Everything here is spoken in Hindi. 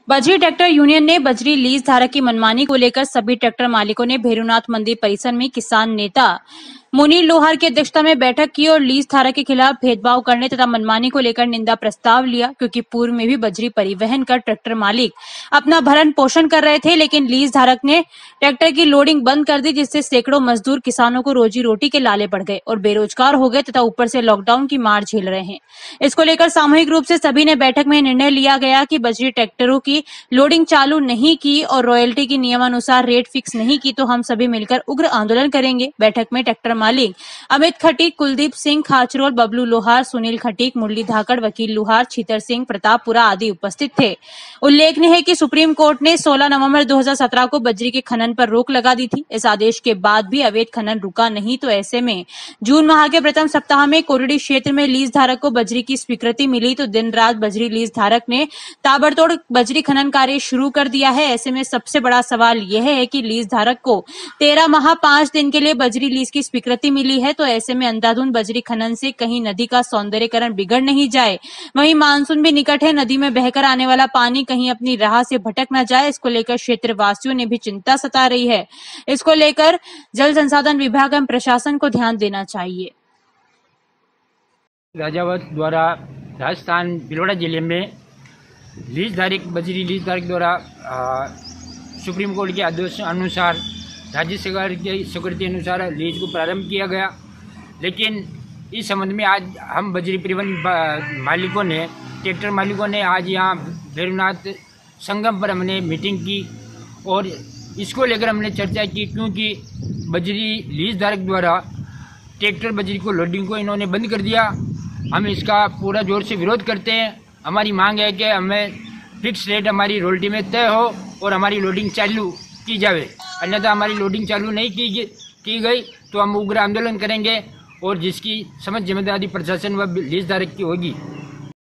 बजरी ट्रैक्टर यूनियन ने बजरी लीज धारक की मनमानी को लेकर सभी ट्रैक्टर मालिकों ने भैरूनाथ मंदिर परिसर में किसान नेता मुनीर लोहार की अध्यक्षता में बैठक की और लीज धारक के खिलाफ भेदभाव करने तथा मनमानी को लेकर निंदा प्रस्ताव लिया, क्योंकि पूर्व में भी बजरी परिवहन कर ट्रैक्टर मालिक अपना भरण पोषण कर रहे थे, लेकिन लीज धारक ने ट्रैक्टर की लोडिंग बंद कर दी, जिससे सैकड़ों मजदूर किसानों को रोजी रोटी के लाले पड़ गए और बेरोजगार हो गए तथा ऊपर से लॉकडाउन की मार झेल रहे हैं। इसको लेकर सामूहिक रूप से सभी ने बैठक में निर्णय लिया गया कि बजरी ट्रैक्टरों की लोडिंग चालू नहीं की और रॉयल्टी की नियमानुसार रेट फिक्स नहीं की तो हम सभी मिलकर उग्र आंदोलन करेंगे। बैठक में ट्रैक्टर मालिक अमित खटीक, कुलदीप सिंह खाचरोल, बबलू लोहार, सुनील खटीक, मुरली धाकड़, वकील लोहार, छीतर सिंह, प्रतापपुरा आदि उपस्थित थे। उल्लेखनीय है कि सुप्रीम कोर्ट ने 16 नवंबर 2017 को बजरी के खनन पर रोक लगा दी थी। इस आदेश के बाद भी अवैध खनन रुका नहीं, तो ऐसे में जून माह के प्रथम सप्ताह में कोरडी क्षेत्र में लीज धारक को बजरी की स्वीकृति मिली, तो दिन रात बजरी लीज धारक ने ताबड़तोड़ बजरी खनन कार्य शुरू कर दिया है। ऐसे में सबसे बड़ा सवाल यह है कि लीज धारक को 13 माह 5 दिन के लिए बजरी लीज की स्वीकृति मिली है, तो ऐसे में अंधाधुंध बजरी खनन से कहीं नदी का सौंदर्यीकरण बिगड़ नहीं जाए। वहीं मानसून भी निकट है, नदी में बहकर आने वाला पानी कहीं अपनी राह से भटक न जाए, इसको लेकर क्षेत्रवासियों ने भी चिंता सता रही है। इसको लेकर जल संसाधन विभाग एवं प्रशासन को ध्यान देना चाहिए। राजावत द्वारा राजस्थान भिलवाड़ा जिले में बजरी लीज धारक द्वारा सुप्रीम कोर्ट के आदेश अनुसार राज्य सरकार की स्वीकृति अनुसार लीज को प्रारंभ किया गया। लेकिन इस संबंध में आज हम बजरी परिवहन मालिकों ने, ट्रैक्टर मालिकों ने आज यहाँ भैरूनाथ संगम पर हमने मीटिंग की और इसको लेकर हमने चर्चा की, क्योंकि बजरी लीज धारक द्वारा ट्रैक्टर बजरी को लोडिंग को इन्होंने बंद कर दिया। हम इसका पूरा जोर से विरोध करते हैं। हमारी मांग है कि हमें फिक्स रेट हमारी रॉयल्टी में तय हो और हमारी लोडिंग चालू की जाए, अन्यथा हमारी लोडिंग चालू नहीं की गई तो हम उग्र आंदोलन करेंगे और जिसकी समझ जिम्मेदारी प्रशासन व लीज धारक की होगी।